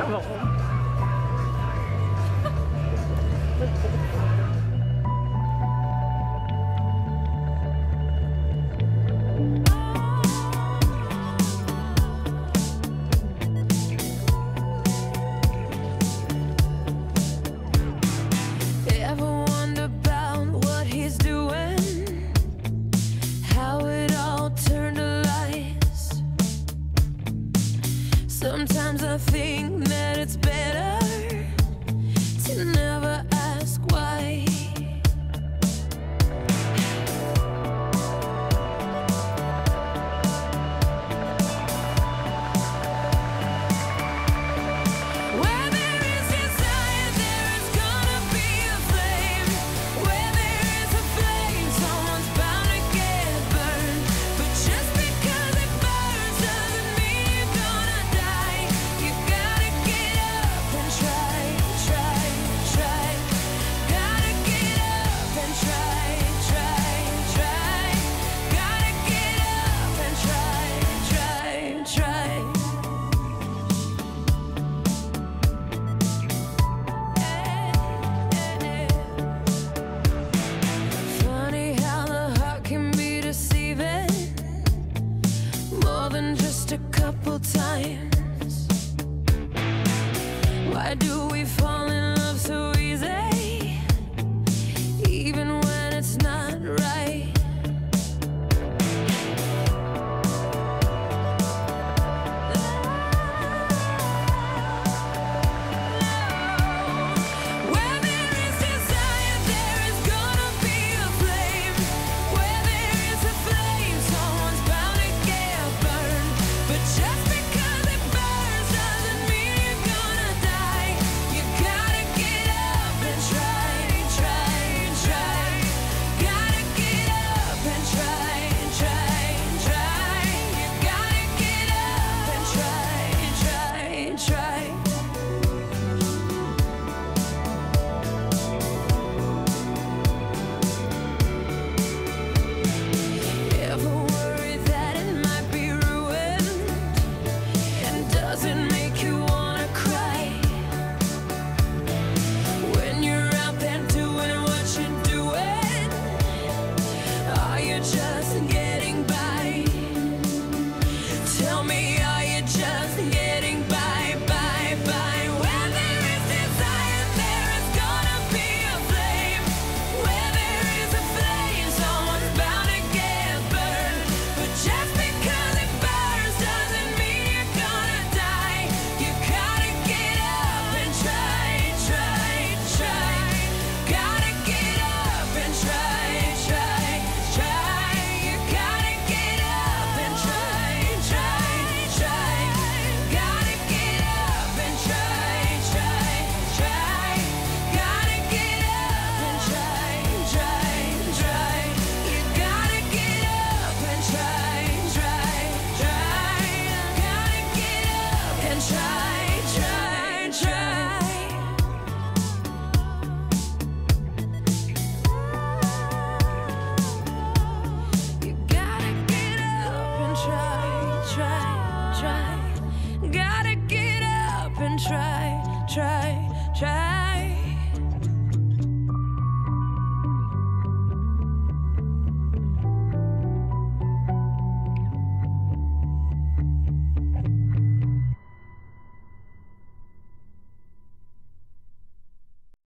ครับผม Ever wonder about what he's doing? How it all turned to lies. Sometimes I think that it's better to never ask why. Where there is desire, there is gonna be a flame. Where there is a flame, someone's bound to get burned. But just because it burns doesn't mean you're gonna die. You gotta get up and try, try, try. Gotta get up and try, try, try. Gotta get up and try, try, try. Funny how the heart can be deceiving, more than just a couple times. Why do we fall in love so easy, even when it's not right? Where there is desire, there is gonna be a flame. Where there is a flame, someone's bound to get burned. But just because it burns doesn't mean you're gonna die. You gotta get up and try, try, try. Gotta get up and try, try, try. You gotta get up and try, try, try. Ever worry that it might be ruined? And does it make you wanna cry? When you're out there doing what you're doing, are you just getting by? Tell me, are you just getting by, by, by? Where there is desire, there is gonna be a flame. Where there is a flame, someone's bound to get burned. But just because it burns doesn't mean you're gonna die. You gotta get up and try, try, try. Gotta get up and try, try, try. You gotta get up and try, try, try. Gotta get up and try, try, try. Gotta get up and try, try, try. You gotta get up and try, try, try. Gotta get up and try, try, try. You gotta get up and try, try, try. Gotta get up and try, try, try.